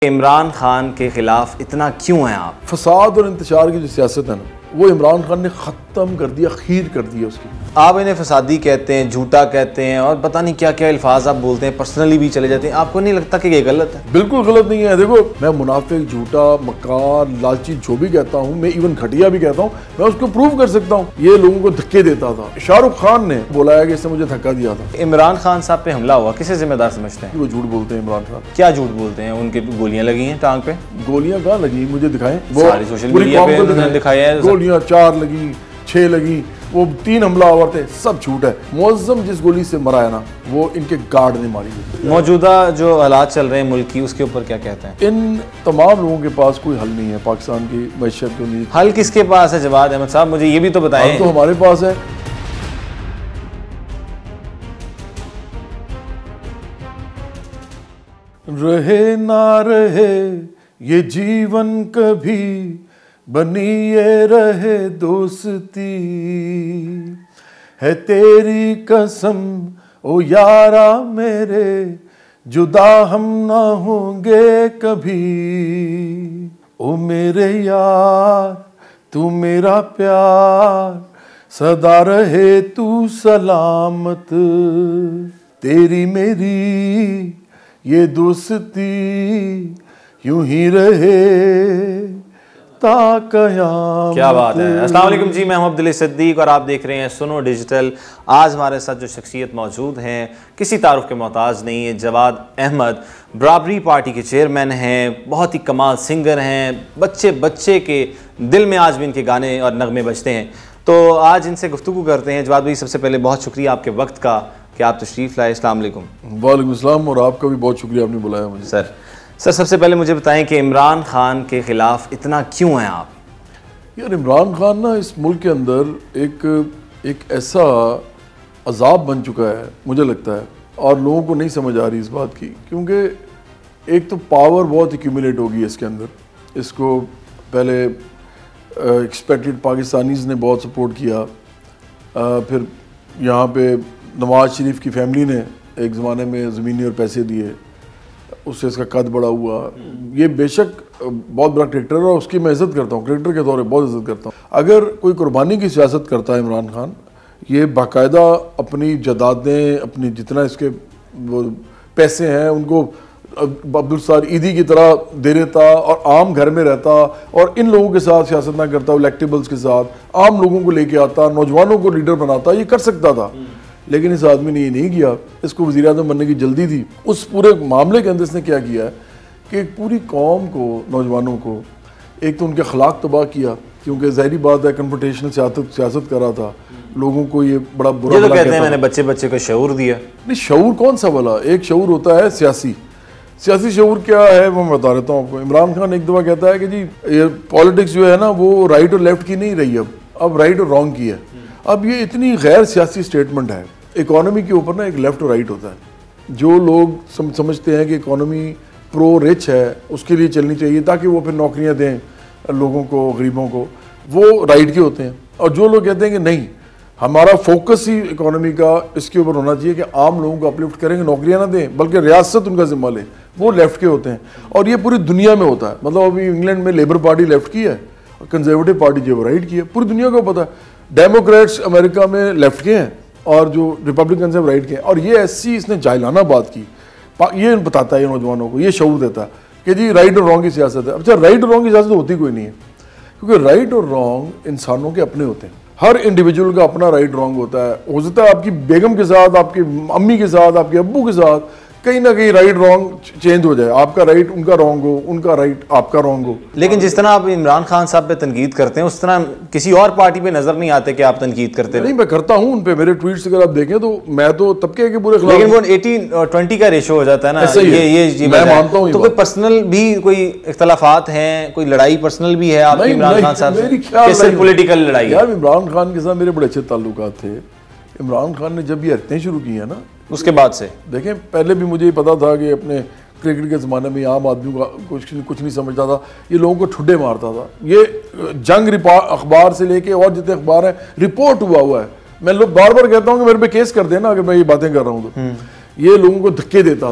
इमरान खान के खिलाफ इतना क्यों हैं आप? फसाद और इंतशार की जो सियासत है ना, वो इमरान खान ने ख़त्म कर दिया, खीर कर दिया उसकी। आप इन्हें फसादी कहते हैं, झूठा कहते हैं और पता नहीं क्या क्या अल्फाज आप बोलते हैं, पर्सनली भी चले जाते हैं। आपको नहीं लगता कि ये गलत है? बिल्कुल गलत नहीं है। देखो, मैं मुनाफिक, झूठा, मक्कार, लालची जो भी कहता हूँ, मैं इवन घटिया भी कहता हूँ, मैं उसको प्रूव कर सकता हूँ। ये लोगों को धक्के देता था। शाहरुख खान ने बोला है कि इसने मुझे धक्का दिया था। इमरान खान साहब पे हमला हुआ, किसे जिम्मेदार समझते हैं? वो झूठ बोलते हैं इमरान खान। क्या झूठ बोलते हैं? उनके गोलियां लगी हैं टांग पे। गोलियां कहाँ लगी, मुझे दिखाएं। सारी सोशल मीडिया पे दिखाया है। गोलियां 4 लगी, 6 लगी, वो 3 हमलावर थे, सब झूठ है। मुअज्जम जिस गोली से मरा है ना, वो इनके गार्ड ने मारी। मौजूदा जो हालात चल रहे हैं मुल्क की, उसके ऊपर क्या कहते हैं? इन तमाम लोगों के पास कोई हल नहीं है पाकिस्तान की मैशत के लिए। हल किसके पास है जवाद अहमद साहब? मुझे ये भी तो बताएं। हल तो हमारे पास है। रहे ना रहे ये जीवन कभी, बनी ये रहे दोस्ती, है तेरी कसम ओ यारा मेरे, जुदा हम ना होंगे कभी। ओ मेरे यार तू मेरा प्यार, सदा रहे तू सलामत, तेरी मेरी ये दोस्ती यूं ही रहे क्या बात है। अस्सलाम वालेकुम जी, मैं हूं अब्दुल सिद्दीक और आप देख रहे हैं सुनो डिजिटल। आज हमारे साथ जो शख्सियत मौजूद हैं, किसी तारुफ के मोहताज नहीं है, जवाद अहमद बराबरी पार्टी के चेयरमैन हैं, बहुत ही कमाल सिंगर हैं, बच्चे बच्चे के दिल में आज भी इनके गाने और नगमे बजते हैं। तो आज इनसे गुफ्तगू करते हैं। जवाद भाई, सबसे पहले बहुत शुक्रिया आपके वक्त का कि आप तशरीफ़ लाए। अस्सलाम वालेकुम। वालेकुम अस्सलाम, और आपका भी बहुत शुक्रिया, आपने बुलाया मुझे। सर सबसे पहले मुझे बताएं कि इमरान खान के ख़िलाफ़ इतना क्यों हैं आप? यार, इमरान खान ना इस मुल्क के अंदर एक ऐसा अजाब बन चुका है, मुझे लगता है, और लोगों को नहीं समझ आ रही इस बात की। क्योंकि एक तो पावर बहुत एक्यूमुलेट होगी इसके अंदर। इसको पहले एक्सपेक्टेड पाकिस्तानीज़ ने बहुत सपोर्ट किया, फिर यहाँ पे नवाज शरीफ की फैमिली ने एक ज़माने में ज़मीनी और पैसे दिए, उससे इसका कद बड़ा हुआ। ये बेशक बहुत बड़ा क्रिकेटर है और उसकी मैं इज़्ज़त करता हूँ, क्रिकेटर के तौर पर बहुत इज़्ज़त करता हूँ। अगर कोई कुर्बानी की सियासत करता है इमरान खान, ये बाकायदा अपनी जदादें, अपनी जितना इसके वो पैसे हैं उनको अब्दुल सत्तार ईदी की तरह दे देता और आम घर में रहता और इन लोगों के साथ सियासत ना करता, इलेक्टेबल्स के साथ आम लोगों को लेके आता, नौजवानों को लीडर बनाता। ये कर सकता था, लेकिन इस आदमी ने ये नहीं किया। इसको वज़ीर आज़म बनने की जल्दी थी। उस पूरे मामले के अंदर इसने क्या किया है कि एक पूरी कौम को, नौजवानों को, एक तो उनके अखलाक तबाह किया, क्योंकि ज़ाहिरी बात है कन्फ्रंटेशनल सियासत कर रहा था, लोगों को ये बड़ा बुरा तो कहते हैं मैंने बच्चे बच्चे को शऊर दिया। नहीं, शऊर कौन सा वाला? एक शऊर होता है सियासी शऊर। क्या है वो मैं बता देता हूँ आपको। इमरान खान एक दफ़ा कहता है कि जी ये पॉलिटिक्स जो है ना, वो राइट और लेफ्ट की नहीं रही, अब राइट और रॉन्ग की है। अब ये इतनी गैर सियासी स्टेटमेंट है। इकोनॉमी के ऊपर ना एक लेफ्ट और राइट होता है। जो लोग समझते हैं कि इकोनॉमी प्रो रिच है, उसके लिए चलनी चाहिए ताकि वो फिर नौकरियां दें लोगों को, गरीबों को, वो राइट के होते हैं। और जो लोग कहते हैं कि नहीं, हमारा फोकस ही इकोनॉमी का इसके ऊपर होना चाहिए कि आम लोगों को अपलिफ्ट करेंगे, नौकरियां ना दें बल्कि रियासत उनका जिम्मा ले, वो लेफ्ट के होते हैं। और ये पूरी दुनिया में होता है। मतलब अभी इंग्लैंड में लेबर पार्टी लेफ्ट की है, कंजर्वेटिव पार्टी जो राइट की है, पूरी दुनिया को पता है। डेमोक्रेट्स अमेरिका में लेफ्ट के हैं और जो रिपब्लिकन है राइट के हैं। और ये ऐसी इसने जाहिलाना बात की, ये बताता है नौजवानों को, ये शऊर देता है कि जी राइट और रॉन्ग की सियासत है। अच्छा, राइट और रॉन्ग की सियासत होती कोई नहीं है, क्योंकि राइट और रॉन्ग इंसानों के अपने होते हैं। हर इंडिविजुअल का अपना राइट रॉन्ग होता है। हो सकता है आपकी बेगम के साथ, आपकी अम्मी के साथ, आपके अब्बू के साथ कहीं ना कहीं राइट रॉन्ग चेंज हो जाए, आपका राइट उनका रॉन्ग हो, उनका राइट आपका रॉन्ग हो। लेकिन जिस तरह आप इमरान खान साहब पे तनकीद करते हैं, उस तरह किसी और पार्टी पे नजर नहीं आते कि आप तनकीद करते हैं। नहीं, मैं करता हूं उन पे, मेरे ट्वीट्स अगर आप देखें तो मैं तो तबके के पूरे खिलाफ। लेकिन वो 80-20 का रेशो हो जाता है ना, ये मैं मानता हूं। तो कोई पर्सनल भी कोई इख्तलाफात हैं, कोई लड़ाई पर्सनल भी है आपकी इमरान खान साहब से? सिर्फ पॉलिटिकल लड़ाई? यार, इमरान खान के साथ मेरे बड़े अच्छे ताल्लुकात थे। इमरान खान ने जब ये हरकतें शुरू की है ना, उसके बाद से देखें, पहले भी मुझे पता था कि अपने क्रिकेट के ज़माने में आम आदमी का कुछ नहीं समझता था, ये लोगों को ठुड्डे मारता था। ये जंग अखबार से लेके और जितने अखबार हैं रिपोर्ट हुआ है। मैं लोग बार बार कहता हूँ कि मेरे पे केस कर देना अगर मैं ये बातें कर रहा हूँ तो। ये लोगों को धक्के देता था,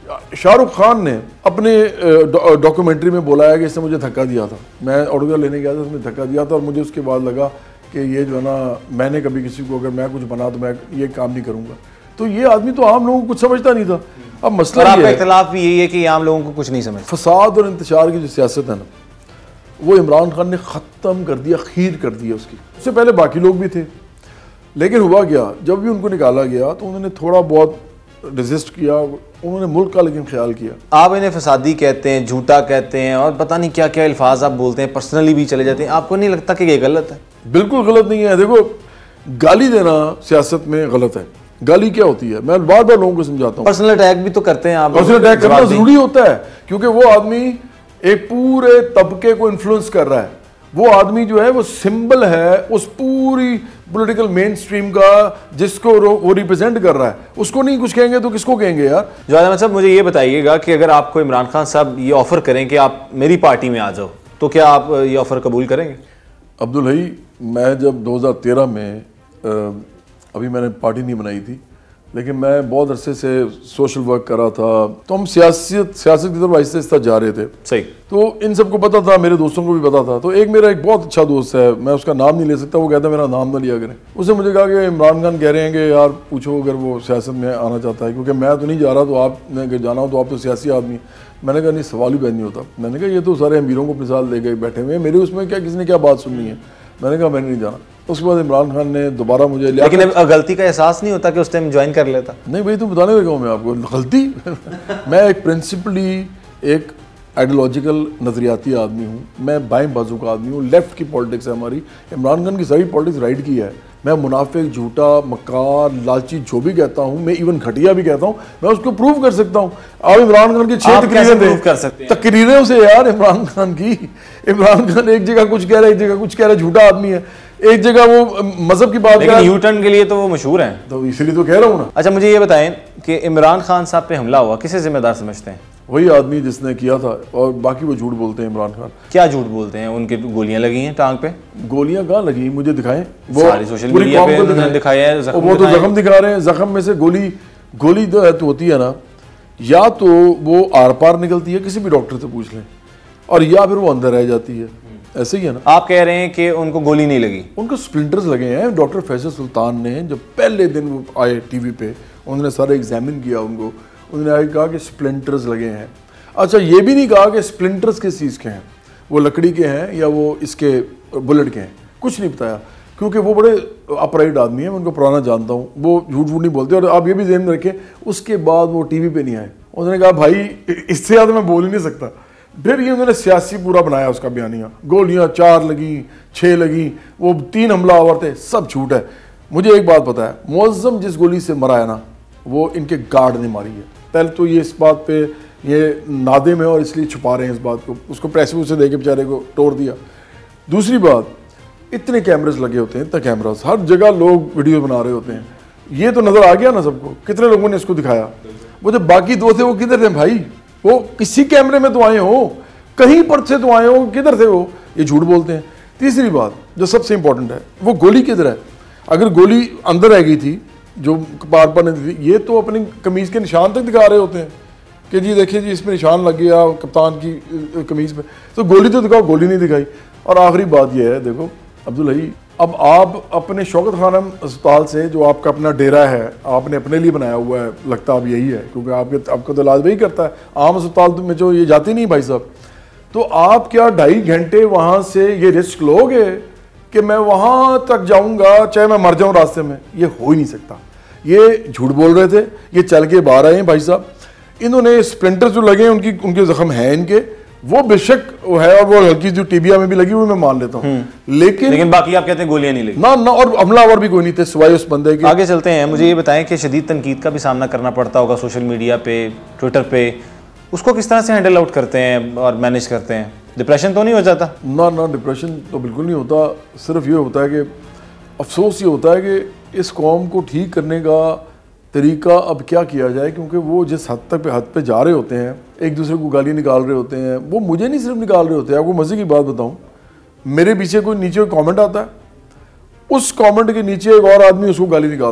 शाहरुख खान ने अपने डॉक्यूमेंट्री में बोला है कि इसने मुझे धक्का दिया था, मैं ऑटोग्राफ लेने गया था, उसने धक्का दिया था और मुझे उसके बाद लगा कि ये जो है ना, मैंने कभी किसी को, अगर मैं कुछ बना तो मैं ये काम नहीं करूँगा। तो ये आदमी तो आम लोगों को कुछ समझता नहीं था। अब मसला आपका इख्तिलाफ भी यही है कि आम लोगों को कुछ नहीं समझ। फसाद और इंतशार की जो सियासत है ना, वो इमरान खान ने ख़त्म कर दिया, खीर कर दिया उसकी। उससे पहले बाकी लोग भी थे, लेकिन हुआ क्या, जब भी उनको निकाला गया तो उन्होंने थोड़ा बहुत रेजिस्ट किया, उन्होंने मुल्क का लेकिन ख्याल किया। आप इन्हें फसादी कहते हैं, झूठा कहते हैं और पता नहीं क्या क्या अल्फाज आप बोलते हैं, पर्सनली भी चले जाते हैं। आपको नहीं लगता कि ये गलत है? बिल्कुल गलत नहीं है। देखो, गाली देना सियासत में गलत है। गाली क्या होती है, मैं बार बार लोगों को समझाता हूँ। पर्सनल अटैक भी तो करते हैं आप। पर्सनल अटैक करना जरूरी होता है, क्योंकि वो आदमी एक पूरे तबके को इन्फ्लुएंस कर रहा है। वो आदमी जो है वो सिंबल है उस पूरी पॉलिटिकल मेन स्ट्रीम का, जिसको वो रिप्रेजेंट कर रहा है। उसको नहीं कुछ कहेंगे तो किसको कहेंगे यार? जवाद अहमद साहब, मुझे ये बताइएगा कि अगर आपको इमरान खान साहब ये ऑफर करें कि आप मेरी पार्टी में आ जाओ, तो क्या आप ये ऑफर कबूल करेंगे? अब्दुल हई, मैं जब 2013 में अभी मैंने पार्टी नहीं बनाई थी, लेकिन मैं बहुत अरसे से सोशल वर्क कर रहा था, तो हम सियासत की तरफ आहिस्ता आहिस्ता जा रहे थे। सही। तो इन सबको पता था, मेरे दोस्तों को भी पता था। तो एक मेरा एक बहुत अच्छा दोस्त है, मैं उसका नाम नहीं ले सकता, वो कहता है मेरा नाम ना लिया करें। उसने मुझे कहा कि इमरान खान कह रहे हैं कि यार पूछो अगर वो सियासत में आना चाहता है, क्योंकि मैं तो नहीं जा रहा, तो आपने अगर जाना हो तो आप तो सियासी आदमी। मैंने कहा नहीं, सवाल ही पैदा नहीं होता। मैंने कहा ये तो सारे अमीरों को मिसाल ले गए बैठे हुए हैं, मेरे उसमें क्या, किसी ने क्या बात सुननी है? मैंने कहा मैंने नहीं जाना। उसके बाद इमरान खान ने दोबारा मुझे लिया। लेकिन अब गलती का एहसास नहीं होता कि उस टाइम ज्वाइन कर लेता? नहीं भाई, तुम बताने लगा हूँ मैं आपको गलती। मैं एक प्रिंसिपली एक आइडियोलॉजिकल नजरियाती आदमी हूँ, मैं बाएं बाजू का आदमी हूँ, लेफ्ट की पॉलिटिक्स है हमारी। इमरान खान की सारी पॉलिटिक्स राइट की है। मैं मुनाफिक, झूठा, मक्कार, लालची जो भी कहता हूँ, मैं इवन घटिया भी कहता हूँ, मैं उसको प्रूव कर सकता हूँ। आप इमरान खान की 6 तकरीरें से यार, इमरान खान की, इमरान खान एक जगह कुछ कह रहा है, एक जगह कुछ कह रहा है, झूठा आदमी है। एक जगह वो मजहब की बात, लेकिन यू टर्न के लिए तो वो मशहूर हैं, तो इसलिए तो कह रहा हूँ ना। अच्छा, मुझे ये बताएं कि इमरान खान साहब पे हमला हुआ, किसे जिम्मेदार समझते हैं? वही आदमी जिसने किया था, और बाकी वो झूठ बोलते हैं इमरान खान। क्या झूठ बोलते हैं? उनके गोलियां लगी हैं टांग पे। गोलियां कहाँ लगी, मुझे दिखाएं। वो सारी सोशल मीडिया पे दिखाया है, वो तो जख्म दिखा रहे हैं। जख्म में से गोली तो होती है ना, या तो वो आर पार निकलती है, किसी भी डॉक्टर से पूछ लें, और या फिर वो अंदर रह जाती है। ऐसे ही है ना। आप कह रहे हैं कि उनको गोली नहीं लगी? उनको स्प्लिंटर्स लगे हैं। डॉक्टर फैसल सुल्तान ने जब पहले दिन वो आए टीवी पे, उन्होंने सारा एग्जामिन किया उनको, उन्होंने कहा कि स्प्लिंटर्स लगे हैं। अच्छा, ये भी नहीं कहा कि स्प्लिंटर्स किस चीज़ के हैं, वो लकड़ी के हैं या वो इसके बुलेट के हैं, कुछ नहीं बताया, क्योंकि वो बड़े अपराइट आदमी हैं, मैं उनको पुराना जानता हूँ, वो झूठ नहीं बोलते। और आप ये भी ध्यान में रखें, उसके बाद वो टीवी पे नहीं आए। उन्होंने कहा भाई इससे ज़्यादा मैं बोल ही नहीं सकता। फिर ये उन्होंने सियासी पूरा बनाया उसका बयानिया, गोलियां 4 लगी, 6 लगी, वो 3 हमलावर थे, सब झूठ है। मुझे एक बात पता है, मुअज्जम जिस गोली से मरा है ना, वो इनके गार्ड ने मारी है। पहले तो ये इस बात पे ये नादिम है और इसलिए छुपा रहे हैं इस बात को, उसको प्रेस से दे के बेचारे को तोड़ दिया। दूसरी बात, इतने कैमरेस लगे होते हैं, इतने कैमरास, हर जगह लोग वीडियो बना रहे होते हैं। ये तो नज़र आ गया ना सबको, कितने लोगों ने इसको दिखाया। वो जो बाकी 2 थे वो किधर थे भाई? वो किसी कैमरे में तो आए हो, कहीं पर से तो आए हो, किधर थे वो? ये झूठ बोलते हैं। तीसरी बात जो सबसे इंपॉर्टेंट है, वो गोली किधर है? अगर गोली अंदर रह गई थी जो पार पर नहीं थी, ये तो अपनी कमीज के निशान तक दिखा रहे होते हैं कि जी देखिए जी इसमें निशान लग गया कप्तान की कमीज पे, तो गोली तो दिखाओ, गोली नहीं दिखाई। और आखिरी बात ये है, देखो अब्दुल हई, अब आप अपने शौकत खानम अस्पताल से, जो आपका अपना डेरा है, आपने अपने लिए बनाया हुआ है, लगता अब यही है, क्योंकि आपका तो इलाज वही करता है, आम अस्पताल में जो ये जाती नहीं भाई साहब, तो आप क्या 2.5 घंटे वहाँ से ये रिस्क लोगे कि मैं वहाँ तक जाऊँगा चाहे मैं मर जाऊँ रास्ते में? ये हो ही नहीं सकता। ये झूठ बोल रहे थे, ये चल के बाहर आए हैं भाई साहब। इन्होंने स्प्लिंटर जो लगे हैं, उनके जख्म हैं इनके, वो बेशक है, और वो हल्की जो टीबिया में भी लगी हुई मैं मान लेता हूँ, लेकिन बाकी आप कहते हैं गोलियां नहीं लगी ना, और हमलावर भी कोई नहीं थे सिवाय उस बंदे के। आगे चलते हैं। मुझे ये बताएं कि शदीद तनकीद का भी सामना करना पड़ता होगा सोशल मीडिया पे, ट्विटर पे, उसको किस तरह से हैंडल आउट करते हैं और मैनेज करते हैं? डिप्रेशन तो नहीं हो जाता? ना, डिप्रेशन तो बिल्कुल नहीं होता। सिर्फ ये होता है कि अफसोस ये होता है कि इस कौम को ठीक करने का तरीका अब क्या किया जाए, क्योंकि वो जिस हद पे जा रहे होते हैं, एक दूसरे को गाली निकाल रहे होते हैं। वो मुझे नहीं सिर्फ निकाल रहे होते हैं, आपको मज़े की बात बताऊं, मेरे पीछे कोई नीचे कमेंट आता है, उस कमेंट के नीचे एक और आदमी उसको गाली निकालता है,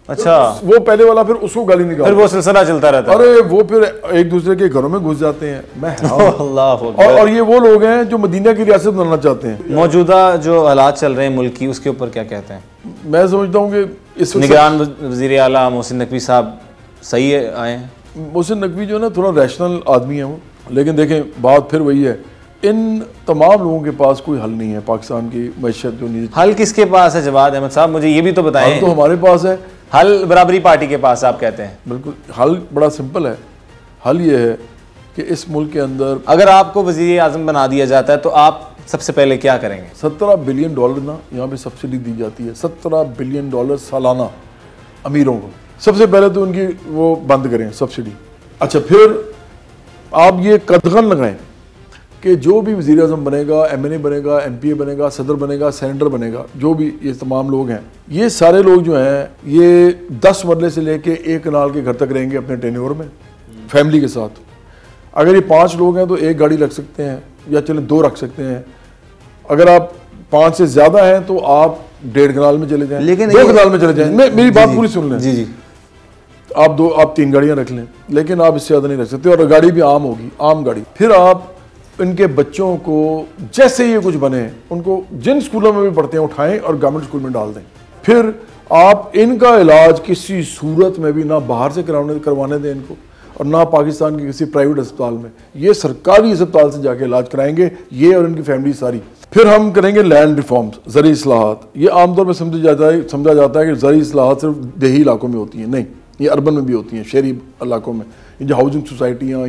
अच्छा, वो पहले वाला फिर उसको गाली निकाल, फिर वो सिलसिला चलता रहता है। अरे वो फिर एक दूसरे के घरों में घुस जाते हैं। मैं अल्लाह। और ये वो लोग हैं जो मदीना की रियासत बनाना चाहते हैं। मौजूदा जो हालात चल रहे हैं मुल्क की, उसके ऊपर क्या कहते हैं? मैं समझता हूँ कि इस निगरान वज़ीर आला मोहसिन नकवी साहब सही है आए हैं। मोहसिन नकवी जो है ना थोड़ा रैशनल आदमी है वो, लेकिन देखें बात फिर वही है, इन तमाम लोगों के पास कोई हल नहीं है पाकिस्तान की मैशत जो नहीं। हल किसके पास है जवाद अहमद साहब, मुझे ये भी तो बताएं। हल तो हमारे पास है। हल बराबरी पार्टी के पास आप कहते हैं? बिल्कुल, हल बड़ा सिंपल है। हल ये है कि इस मुल्क के अंदर अगर आपको वज़ीर आज़म बना दिया जाता है तो आप सबसे पहले क्या करेंगे? $17 बिलियन ना यहाँ पे सब्सिडी दी जाती है, $17 बिलियन सालाना अमीरों को। सबसे पहले तो उनकी वो बंद करें सब्सिडी। अच्छा, फिर आप ये कदगन लगाएं कि जो भी वज़ीर आज़म बनेगा, MNA बनेगा, MPA बनेगा, सदर बनेगा, सेनेटर बनेगा, जो भी ये तमाम लोग हैं, ये सारे लोग जो हैं ये 10 मरले से लेके 1 कनाल के घर तक रहेंगे अपने टेन्योर में फैमिली के साथ। अगर ये 5 लोग हैं तो 1 गाड़ी रख सकते हैं, या चले 2 रख सकते हैं। अगर आप 5 से ज़्यादा हैं तो आप 1.5 कनाल में चले जाएं, लेकिन 2 कनाल में चले जाएं। मेरी बात पूरी सुन लें। जी जी, आप 3 गाड़ियाँ रख लें, लेकिन आप इससे ज़्यादा नहीं रख सकते, और गाड़ी भी आम होगी, आम गाड़ी। फिर आप इनके बच्चों को जैसे ये कुछ बने उनको जिन स्कूलों में भी पढ़ते हैं उठाएं और गवर्नमेंट स्कूल में डाल दें। फिर आप इनका इलाज किसी सूरत में भी ना बाहर से करवाने दें इनको, और ना पाकिस्तान के किसी प्राइवेट अस्पताल में, ये सरकारी अस्पताल से जाके इलाज कराएंगे, ये और इनकी फैमिली सारी। फिर हम करेंगे लैंड रिफॉर्म्स, ज़री इस्लाहात। ये आमतौर पर समझा जाता है कि ज़री इस्लाहात सिर्फ देही इलाकों में होती हैं, नहीं, ये अर्बन में भी होती हैं, शहरी इलाकों में। ये जो हाउसिंग सोसाइटियाँ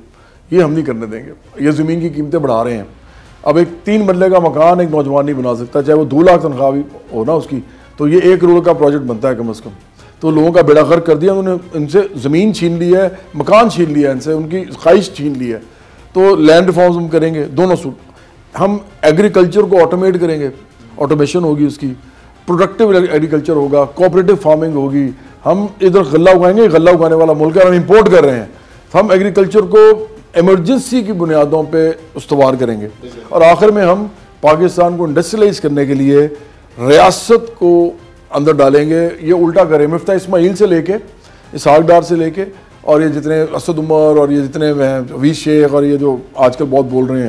ये हम नहीं करने देंगे। ये ज़मीन की कीमतें बढ़ा रहे हैं। अब एक 3 मरले का मकान एक नौजवान नहीं बना सकता, चाहे वो 2 लाख तनख्वाह भी हो ना उसकी, तो ये 1 करोड़ का प्रोजेक्ट बनता है कम से कम। तो लोगों का बेड़ा गर्क कर दिया उन्होंने, इनसे ज़मीन छीन ली है, मकान छीन लिया है इनसे, उनकी ख्वाहिश छीन ली है। तो लैंड रिफॉर्म्स हम करेंगे दोनों सूट। हम एग्रीकल्चर को ऑटोमेट करेंगे, ऑटोमेशन होगी उसकी, प्रोडक्टिव एग्रीकल्चर होगा, कोऑपरेटिव फार्मिंग होगी। हम इधर गल्ला उगाएंगे, गल्ला उगाने वाला मुल्क है, हम इंपोर्ट कर रहे हैं। हम एग्रीकल्चर को इमरजेंसी की बुनियादों पे उस्तवार करेंगे। और आखिर में हम पाकिस्तान को इंडस्ट्रियलाइज करने के लिए रियासत को अंदर डालेंगे। ये उल्टा करें, मिफ्ता इस्माइल से लेके, इसहाक डार से लेके, और ये जितने असद उमर और ये जितने वी शेख और ये जो आजकल बहुत बोल रहे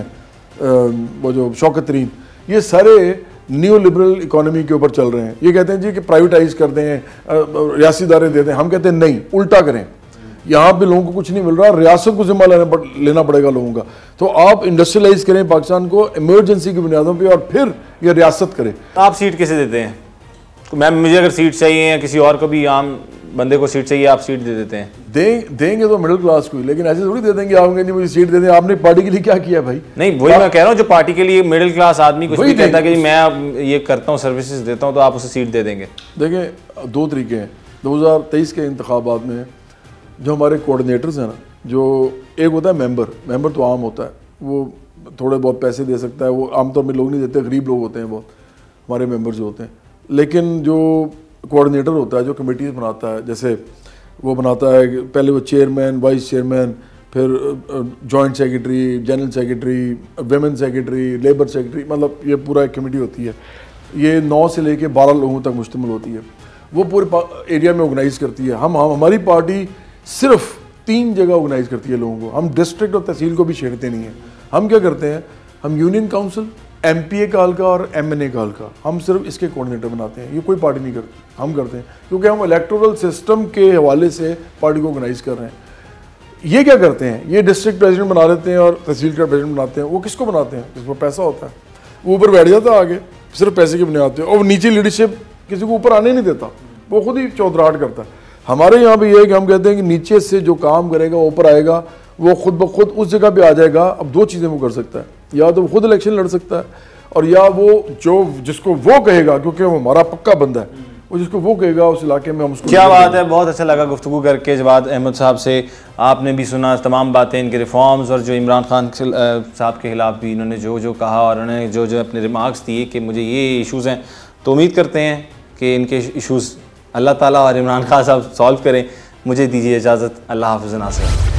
हैं वो जो शौकत तरीन, ये सारे न्यू लिबरल इकोनॉमी के ऊपर चल रहे हैं। ये कहते हैं जी कि प्राइवेटाइज कर दें, रियासी इदारे दे दें। हम कहते हैं नहीं, उल्टा करें। यहाँ पे लोगों को कुछ नहीं मिल रहा, रियासत को जिम्मा लेना पड़ेगा लोगों का। तो आप इंडस्ट्रियलाइज करें पाकिस्तान को इमरजेंसी की बुनियादों पे, और फिर ये रियासत करें। आप सीट कैसे देते हैं? मैम मुझे अगर सीट चाहिए या किसी और को भी आम बंदे को सीट चाहिए, आप सीट दे देते हैं? देंगे तो मिडिल क्लास को, लेकिन ऐसे थोड़ी दे देंगे। आप नहीं मुझे सीट दे दें, आपने पार्टी के लिए क्या किया भाई? नहीं, वही मैं कह रहा हूँ, जो पार्टी के लिए मिडिल क्लास आदमी कुछ भी कहता है कि मैं ये करता हूँ, सर्विसेज देता हूँ, तो आप उसे सीट दे देंगे? देखें, 2 तरीके हैं। 2023 के इंतखाबात में जो हमारे कोऑर्डिनेटर्स हैं ना, जो एक होता है मेंबर तो आम होता है, वो थोड़े बहुत पैसे दे सकता है, वो आमतौर में लोग नहीं देते, गरीब लोग होते हैं बहुत हमारे मेंबर जो होते हैं। लेकिन जो कोऑर्डिनेटर होता है, जो कमेटीज बनाता है, जैसे वो बनाता है पहले वो चेयरमैन, वाइस चेयरमैन, फिर joint secretary, general secretary, women secretary, labour secretary, मतलब ये पूरा एक कमेटी होती है। ये 9 से लेके 12 लोगों तक मुश्तमिल होती है। वो पूरे एरिया में ऑर्गेनाइज करती है। हमारी पार्टी सिर्फ 3 जगह ऑर्गेनाइज करती है लोगों को। हम डिस्ट्रिक्ट और तहसील को भी छेड़ते नहीं हैं। हम क्या करते हैं, हम यूनियन काउंसिल, MPA का हल्का और MNA का हल्का, हम सिर्फ इसके कोऑर्डिनेटर बनाते हैं। ये कोई पार्टी नहीं करती, हम करते हैं, क्योंकि हम इलेक्टोरल सिस्टम के हवाले से पार्टी को ऑर्गेनाइज कर रहे हैं। ये क्या करते हैं, ये डिस्ट्रिक्ट प्रेसिडेंट बना लेते हैं और तहसील का प्रेसिडेंट बनाते हैं। वो किसको बनाते हैं? जिसको पैसा होता है, वो ऊपर बैठ जाता है आगे, सिर्फ पैसे की बुनियाद पे, और नीचे लीडरशिप किसी को ऊपर आने नहीं देता, वो खुद ही चौधराहट करता है। हमारे यहाँ भी ये है कि हम कहते हैं कि नीचे से जो काम करेगा ऊपर आएगा, वो खुद ब खुद उस जगह पे आ जाएगा। अब 2 चीज़ें वो कर सकता है, या तो वो खुद इलेक्शन लड़ सकता है, और या वो जिसको वो कहेगा, क्योंकि वो हमारा पक्का बंदा है, वो जिसको वो कहेगा उस इलाके में हम उसको। क्या बात है, बहुत अच्छा लगा गुफ्तगू करके जवाद अहमद साहब से। आपने भी सुना तमाम बातें, इनके रिफॉर्म्स, और जो इमरान खान साहब के खिलाफ भी इन्होंने जो कहा, और उन्होंने जो अपने रिमार्क्स दिए कि मुझे ये इशूज़ हैं। तो उम्मीद करते हैं कि इनके इशूज़ अल्लाह ताला और इमरान खान साहब सॉल्व करें। मुझे दीजिए इजाज़त, अल्लाह हाफ़िज़ नासिर।